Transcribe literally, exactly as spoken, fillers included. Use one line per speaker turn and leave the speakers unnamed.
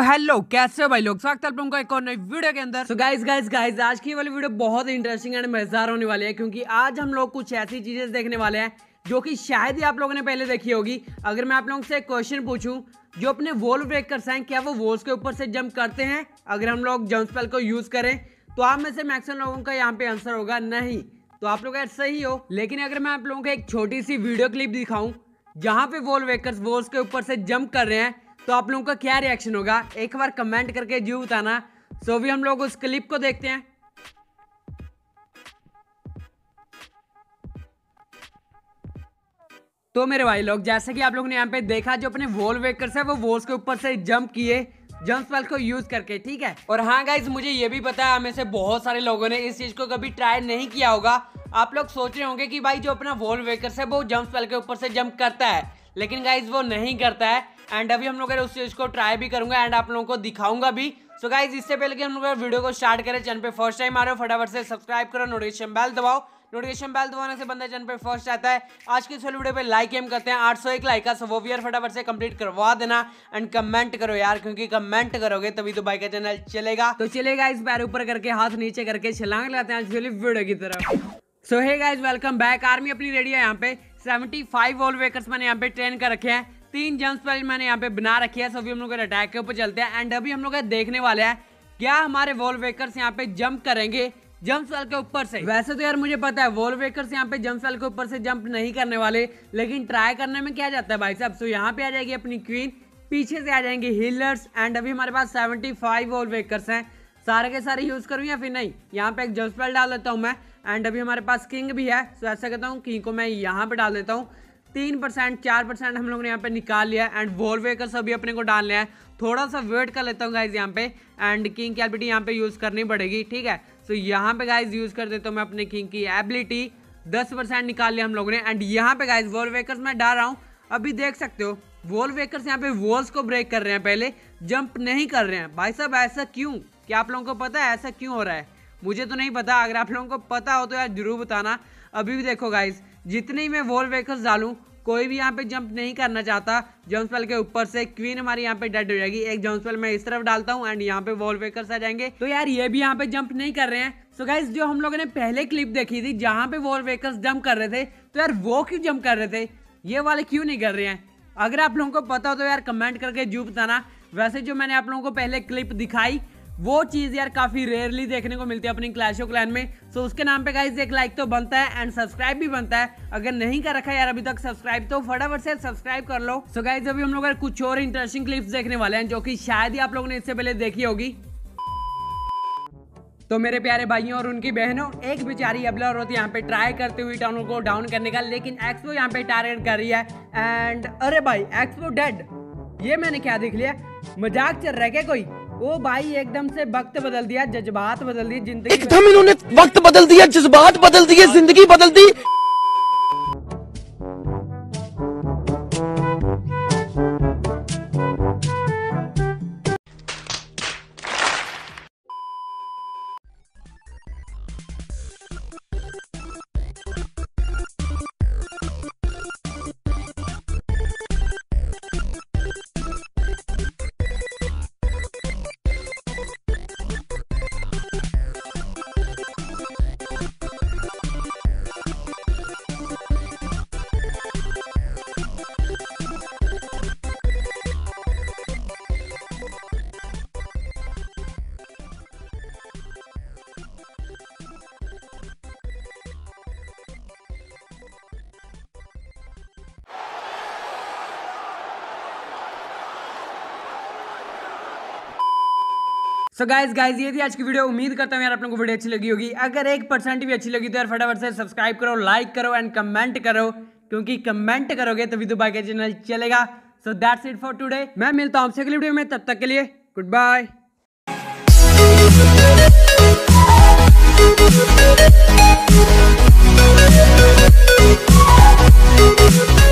Hello कैसे हो भाई लोग, स्वागत है आप लोगों का एक और नई वीडियो के अंदर। सो गाइस गाइस गाइस आज की वाली वीडियो बहुत इंटरेस्टिंग एंड मजेदार होने वाली है, क्योंकि आज हम लोग कुछ ऐसी चीजें देखने वाले हैं जो कि शायद ही आप लोगों ने पहले देखी होगी। अगर मैं आप लोगों से एक क्वेश्चन पूछूं, जो अपने वॉल ब्रेकर्स हैं क्या वो वॉल्स के ऊपर से जंप करते हैं अगर हम लोग जंप स्पेल को यूज करें? तो आप में से मैक्सिमम लोगों का यहाँ पे आंसर होगा नहीं। तो आप लोग यार सही हो, लेकिन अगर मैं आप लोगों को एक छोटी सी वीडियो क्लिप दिखाऊं जहां पे वॉल ब्रेकर्स वॉल्स के ऊपर से जंप कर रहे हैं, तो आप लोगों का क्या रिएक्शन होगा एक बार कमेंट करके जरूर बताना। सो अभी हम लोग उस क्लिप को देखते हैं। तो मेरे भाई लोग, जैसे कि आप लोगों ने यहाँ पे देखा, जो अपने वॉल ब्रेकर्स है वो वॉल्स के ऊपर से जंप किए जंप स्पेल को यूज करके, ठीक है। और हाँ गाइज, मुझे ये भी पता है हमें से बहुत सारे लोगों ने इस चीज को कभी ट्राई नहीं किया होगा। आप लोग सोच रहे होंगे कि भाई जो अपना वॉल ब्रेकर्स है वो जंप स्पेल के ऊपर से जंप करता है, लेकिन गाइज वो नहीं करता है। एंड अभी हम लोग उस चीज को ट्राई भी करूंगा एंड आप लोगों को दिखाऊंगा भी। सो गाइज, इससे पहले कि हम लोग वीडियो को स्टार्ट करें, चैनल पे फर्स्ट टाइम आ रहे हो फटाफट से सब्सक्राइब करो, नोटिफिकेशन बेल दबाओ। नोटिफिकेशन बेल दबाने से बंदा चैनल पे फर्स्ट आता है। आज की इस वीडियो पे लाइक एम करते हैं आठ सौ एक लाइक का, सो वो भी यार फटाफट से कंप्लीट करवा देना। एंड कमेंट करो यार, क्योंकि कमेंट करोगे तभी तो भाई का चैनल चलेगा। तो चलेगा, इस पैर ऊपर करके हाथ नीचे करके छलांग लाते हैं आज वीडियो की तरफ। So hey guys, welcome back. Army अपनी रेडी है। यहाँ पे पचहत्तर वॉल ब्रेकर्स मैंने यहाँ पे ट्रेन कर रखे हैं, तीन जंप स्पेल मैंने यहाँ पे बना रखी है। सो अभी हम लोग अटैक के ऊपर चलते हैं एंड अभी हम लोग देखने वाले हैं क्या हमारे वॉल ब्रेकर्स यहाँ पे जंप करेंगे जंप स्पेल के ऊपर से। वैसे तो यार मुझे पता है वॉल ब्रेकर्स यहाँ पे जंप स्पेल के ऊपर से जंप नहीं करने वाले, लेकिन ट्राई करने में क्या जाता है भाई साहब। सो यहाँ पे आ जाएगी अपनी क्वीन, पीछे से आ जाएंगे हीलर्स एंड अभी हमारे पास पचहत्तर वॉल ब्रेकर्स हैं। सारे के सारे यूज करूँ या फिर नहीं? यहाँ पे एक जंप स्पेल डाल देता हूँ मैं एंड अभी हमारे पास किंग भी है। सो ऐसा कहता हूँ किंग को मैं यहाँ पे डाल देता हूँ। तीन परसेंट चार परसेंट हम लोग ने यहाँ पे निकाल लिया एंड वॉल ब्रेकर्स अभी अपने को डाल लिया है। थोड़ा सा वेट कर लेता हूँ गाइज यहाँ पे एंड किंग की एबिलिटी यहाँ पे यूज करनी पड़ेगी, ठीक है। सो यहाँ पे गाइज यूज कर देता हूँ मैं अपने किंग की एबिलिटी। दस परसेंट निकाल लिया हम लोगों ने एंड यहाँ पे गाइज वॉल ब्रेकर्स मैं डाल रहा हूँ। अभी देख सकते हो वॉल ब्रेकर्स यहाँ पे वॉल्स को ब्रेक कर रहे हैं, पहले जंप नहीं कर रहे हैं। भाई साहब ऐसा क्यों? क्या आप लोगों को पता है ऐसा क्यों हो रहा है? मुझे तो नहीं पता, अगर आप लोगों को पता हो तो यार जरूर बताना। अभी भी देखो गाइज, जितने ही मैं वॉल ब्रेकर्स डालूं कोई भी यहाँ पे जंप नहीं करना चाहता जंप स्पेल के ऊपर से। क्वीन हमारी यहाँ पे डेड हो जाएगी। एक जंप स्पेल मैं इस तरफ डालता हूँ एंड यहाँ पे वॉल ब्रेकर्स आ जाएंगे। तो यार ये भी यहाँ पे जंप नहीं कर रहे हैं। सो गाइस, जो हम लोगों ने पहले क्लिप देखी थी जहाँ पे वॉल ब्रेकर्स जंप कर रहे थे, तो यार वो क्यों जंप कर रहे थे, ये वाले क्यों नहीं कर रहे हैं? अगर आप लोगों को पता हो तो यार कमेंट करके जरूर बताना। वैसे जो मैंने आप लोगों को पहले क्लिप दिखाई वो चीज यार काफी रेयरली देखने को मिलती है अपनी क्लैश ऑफ क्लैन में। सो उसके नाम पे गाइस एक लाइक तो बनता है एंड सब्सक्राइब भी बनता है। अगर नहीं कर रखा है यार अभी तक सब्सक्राइब, तो फटाफट से सब्सक्राइब कर लो। सो गाइस, अभी हम लोग कुछ और इंटरेस्टिंग क्लिप्स देखने वाले हैं जो कि शायद ही आप लोगों ने इससे पहले देखी होगी। तो मेरे प्यारे भाइयों और उनकी बहनों, एक बेचारी अबला औरत यहाँ पे ट्राई करते हुई टाउन को डाउन करने का, लेकिन एक्सपो यहाँ पे टारगेट कर रही है एंड अरे भाई एक्सपो डेड। ये मैंने क्या देख लिया, मजाक चल रहा है क्या कोई? ओ भाई एकदम से वक्त बदल दिया, जज्बात बदल दिए, जिंदगी
एकदम इन्होंने वक्त बदल दिया, जज्बात बदल दिए, जिंदगी बदल दी।
सो गाइस गाइस ये थी आज की वीडियो। उम्मीद करता हूँ यार आप लोगों को वीडियो अच्छी लगी होगी। अगर एक परसेंट भी अच्छी लगी तो यार फटाफट से सब्सक्राइब करो, लाइक करो एंड कमेंट करो, क्योंकि कमेंट करोगे तभी तो बाकी चैनल चलेगा। So that's it for today. मैं मिलता हूँ आपसे अगली वीडियो में, तब तक के लिए गुड बाय।